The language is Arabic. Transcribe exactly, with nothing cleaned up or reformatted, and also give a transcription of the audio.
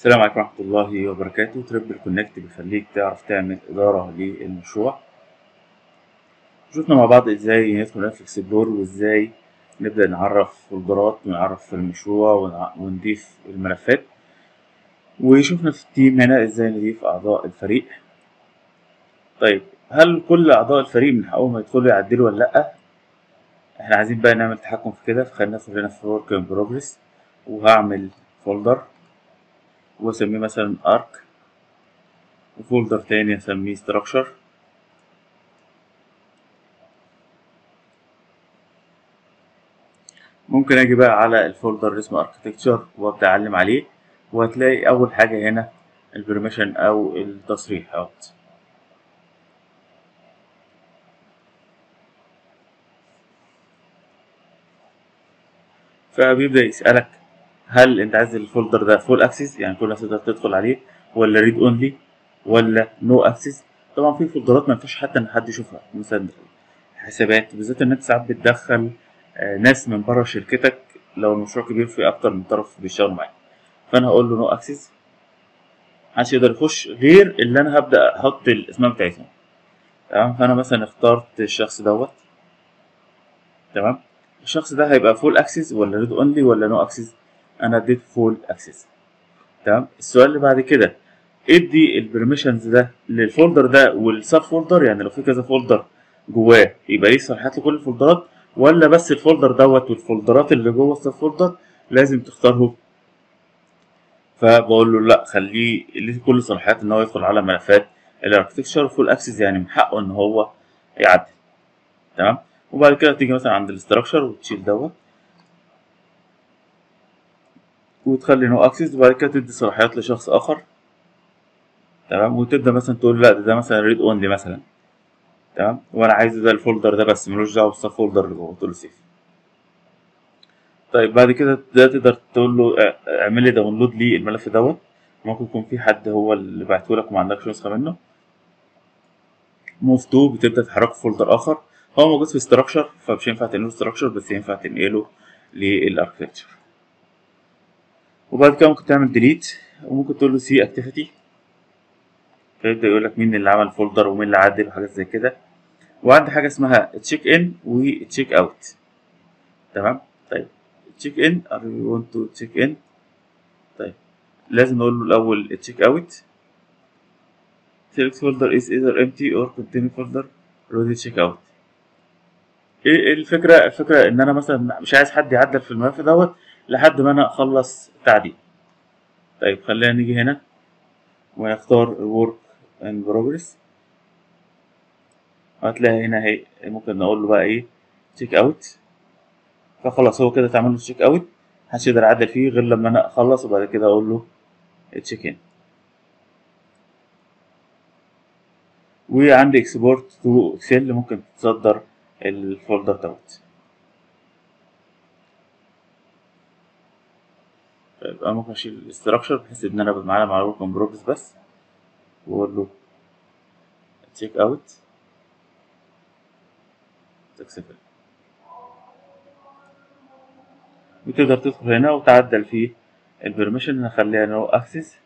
السلام عليكم ورحمة الله وبركاته. تريبل كونكت بيخليك تعرف تعمل إدارة للمشروع. شفنا مع بعض ازاي ندخل في اكسبلور وازاي نبدأ نعرف فولدرات ونعرف في المشروع ونع- ونضيف الملفات، وشفنا في التيم هنا ازاي نضيف أعضاء الفريق. طيب، هل كل أعضاء الفريق من حقهم يدخلوا يعدلوا ولا لأ؟ احنا عايزين بقى نعمل تحكم في كده، فخلينا ندخل هنا في ورك ان بروجرس وهعمل فولدر واسميه مثلا ارك، وفولدر تاني اسميه ستراكشر. ممكن اجي بقى على الفولدر اللي اسمه اركتكتشر وابدا اعلم عليه، وهتلاقي اول حاجه هنا البرميشن او التصريحات. فبيبدا يسالك هل انت عايز الفولدر ده فول اكسس، يعني كل الناس تقدر تدخل عليه، ولا ريد اونلي، ولا نو اكسس. طبعا في فولدرات ما ينفعش حتى ان حد يشوفها، مثلا حسابات، بالذات ان انت ساعات بتدخل آه، ناس من بره شركتك لو المشروع كبير في اكتر من طرف بيشتغلوا معاك. فانا هقول له نو اكسس، محدش يقدر يخش غير اللي انا هبدا احط الاسماء بتاعتهم. تمام، فانا مثلا اخترت الشخص دوت. تمام، الشخص ده هيبقى فول اكسس ولا ريد اونلي ولا نو اكسس؟ انا اديت فول اكسس. تمام، السؤال اللي بعد كده، ادي البرميشنز ده للفولدر ده والسب فولدر، يعني لو في كذا فولدر جواه يبقى ليه صلاحيات لكل الفولدرات، ولا بس الفولدر دوت والفولدرات اللي جوه السب فولدر لازم تختارهم؟ فبقول له لا، خليه ليه كل صلاحيات ان هو يدخل على ملفات الاركتكشر فول اكسس، يعني من حقه ان هو يعدل. تمام، وبعد كده تيجي مثلا عند الاستراكشر وتشيل دوت وتخلي نو اكسس، وبعد كده تدي صلاحيات لشخص اخر. تمام، وتبدا مثلا تقول لا، ده, ده مثلا ريد اونلي مثلا. تمام، وانا عايزه ده الفولدر ده بس، ملوش دعوه بالسب فولدر اللي جوه، تقول له سيف. طيب بعد كده ده تقدر تقول له اه، اعمل لي داونلود للملف دوت. ممكن يكون في حد هو اللي بعته لك وما عندكش نسخه منه. موف تو بتبدا تحركه في فولدر اخر، هو موجود في ستراكشر فمش هينفع تنقله ستراكشر، بس ينفع تنقله للاركتكتشر. وبعد كده ممكن تعمل ديليت، وممكن تقول له سي اكتيفيتي، فيبدا يقول لك مين اللي عمل فولدر ومين اللي عدل وحاجات زي كده. وعندي حاجه اسمها تشيك ان وتشيك اوت. تمام، طيب تشيك ان ار يو ونت تو تشيك ان. طيب لازم نقول له الاول تشيك اوت. select folder is either empty or contain folder ready check out. ايه إيه الفكره؟ الفكره ان انا مثلا مش عايز حد يعدل في الملف دوت لحد ما انا اخلص تعديل. طيب خلينا نيجي هنا ونختار work in progress، هتلاقي هنا اهي ممكن نقول له بقى ايه تشيك اوت. فخلاص هو كده اتعمل له تشيك اوت، محدش يقدر يعدل فيه غير لما انا اخلص، وبعد كده اقول له تشيك ان. وعندي اكسبورت تو اكسل، ممكن تصدر الفولدر دوت. طيب انا ممكن اشيل الاستراكشر بحيث ان انا معانا مع ورك ان بروجرس بس، واقول له تشيك اوت سكسسفل. وتقدر تدخل هنا وتعدل فيه البرميشن، نخليها نو اكسس.